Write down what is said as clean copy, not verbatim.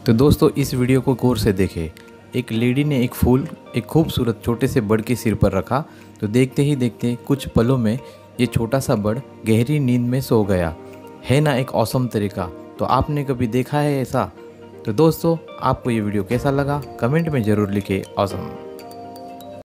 तो दोस्तों इस वीडियो को गौर से देखें। एक लेडी ने एक फूल एक खूबसूरत छोटे से बर्ड के सिर पर रखा तो देखते ही देखते कुछ पलों में ये छोटा सा बर्ड गहरी नींद में सो गया। है ना एक औसम तरीका। तो आपने कभी देखा है ऐसा? तो दोस्तों आपको ये वीडियो कैसा लगा कमेंट में ज़रूर लिखें। औसम।